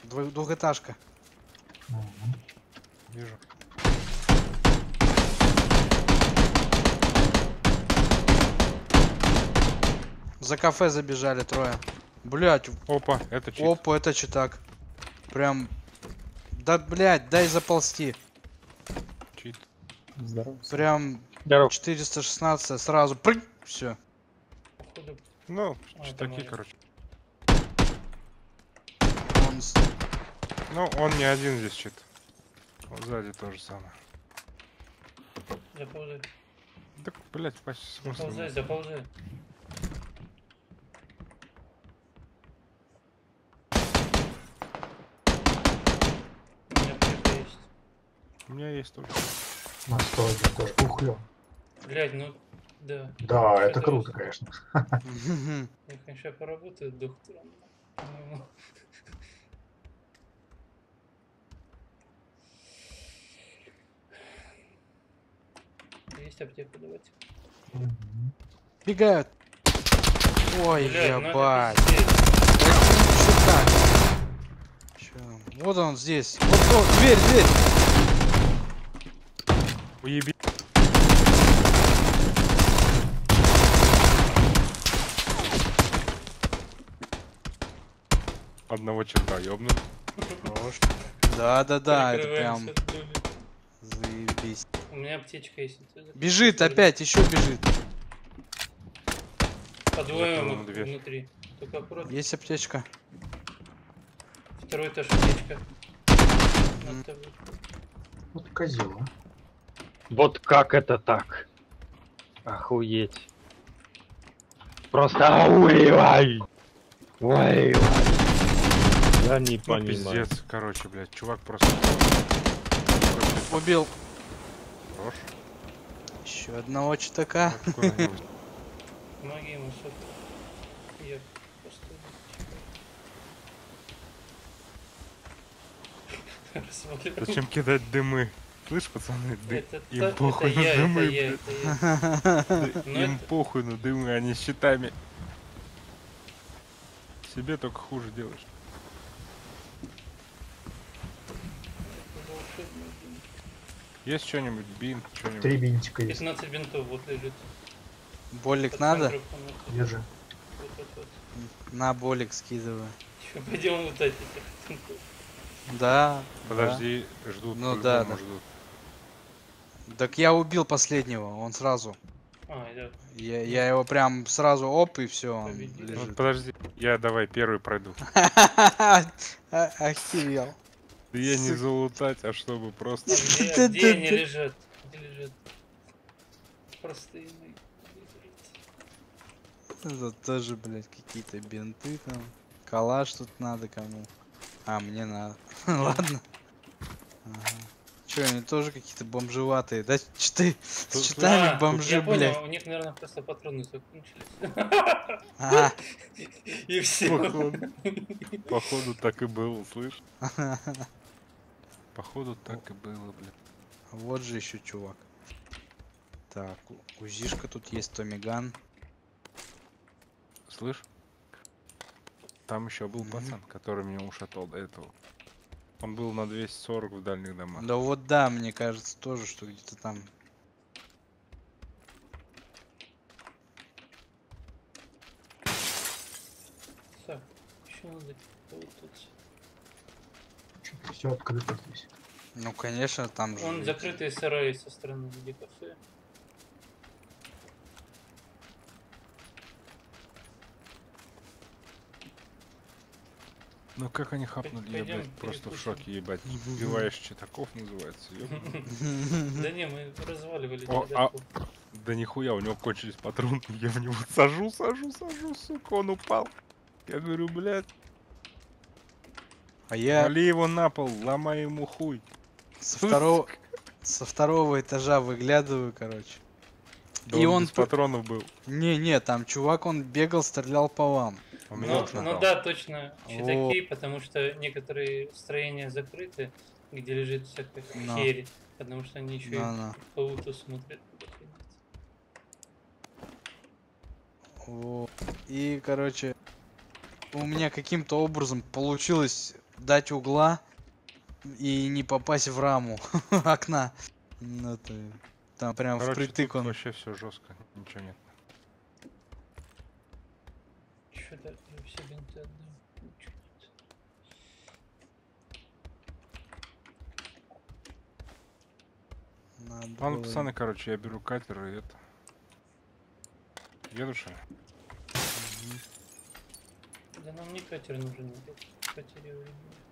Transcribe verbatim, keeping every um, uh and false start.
Двух- Двухэтажка. Угу. Вижу. За кафе забежали трое. Блять, Опа, это чит. опа, это че так? Прям... Да, блять, дай заползти. Чит. Здорово. Прям Здорово. четыреста шестнадцать сразу. Прыг! Все. Походу, Ну, А, это такие, мои. короче. Он... с- Ну, он не один здесь чит. Вот сзади то же самое. заползай. Так, блять, почти смысл. Заползай, заползай. У меня аптека есть. У меня есть только. На сто один тоже. Ух, ё. Блядь, ну да. Да, это Что-то круто, вот- конечно. Я, конечно, поработаю доктором. по-моему. Есть аптека, давайте. Мгм. Бегают. Ой, Блядь, ну это ебать. пиздец. Чё так? Чё? Вот он здесь. Вот, вот, дверь, дверь. Уеби. Одного черта ёбнул. Хорош. Да, да, да, это прям Прикрываемся, дули. заебись. У меня аптечка есть. Бежит опять, еще бежит. Подвоем Закрыл ему их дверь. внутри. Только аккуратно. Есть аптечка. Второй этаж аптечка. М. Над тобой. Вот козел, а. Вот как это так? Охуеть. Просто охуевай! Ой, я не Ну, понимаю. пиздец, короче, блядь, чувак просто... Убил. Хорош. Еще одного читака. Какой-нибудь. Помоги ему, сука. Я просто... Рассмотрел. Зачем кидать дымы? Слышь, пацаны, ды- Это им та- это похуй на я, это дымы, я, блядь. это я. Да Ну, Им это- похуй на дымы, они с щитами. Себе только хуже делаешь. это волшебный дым. Есть что-нибудь, бинт, что-нибудь? Три бинтика есть. пятнадцать бинтов вот лежит. Болик Под надо? центром комнаты. Держи. Вот, вот, вот. На болик скидываю. Чё, пойдем вот эти бинтов. Да. Подожди, ждут, Ну по-любому да, да. ждут. Да. Так я убил последнего, он сразу. А, да. Я, я его прям сразу оп и все, он Победил. Ну, лежит. подожди, я давай первый пройду. А- Охерел. Да я не Сука. залутать, а чтобы просто... А где, Да, где да, они да. лежат? Где лежат? Простые мои. Это тоже, блядь, какие-то бинты там. Калаш тут надо кому. А, мне надо. Ладно. Ага. Че, они тоже какие-то бомжеватые, да? Читы, с Тут- читами А, бомжи, я блядь. понял, у них, наверное, просто патроны закончились. Ага. И все. Походу, походу так и было, слышь? Походу так и было, блядь. Вот же еще чувак. Так, у- узишка тут есть, томиган. Слышь? Там еще был Мгм. пацан, который меня ушатал до этого. Он был на двести сорок в дальних домах. Да вот да, мне кажется тоже, что где-то там. Так, еще надо вот тут. Все открыто здесь. Ну конечно, там же. Он ведь- закрытый сарай со стороны где кафе. Ну как они хапнули, я, Пойдем блядь, просто в перекусим. шоке, ебать. Убиваешь читаков, называется. ёбаный. Да не, мы разваливали О, чедаку. Да нихуя, у него кончились патроны, я в него сажу, сажу, сажу, сука, он упал. Я говорю, блядь, А я вали его на пол, ломай ему хуй. со второго, со второго этажа выглядываю, короче. Да И он он без п- патронов был. Не-не, там чувак, он бегал, стрелял по вам. У Ну, меня Вот, тоже ну дал. да, точно, О. чудаки, потому что некоторые строения закрыты, где лежит всякая Но. херь, потому что они еще На-на. и по уту смотрят. куда ходить. Вот. И, короче, у меня каким-то образом получилось дать угла и не попасть в раму окна. Ну ты там прям Короче, впритык тут он. вообще все жестко, ничего нет. Что-то я все бинты отдал. Ничего нет. Надо Ладно, было- пацаны, короче, я беру катер и это. Еду что ли? Мгм. Да нам не катер нужен, опять потеря времени.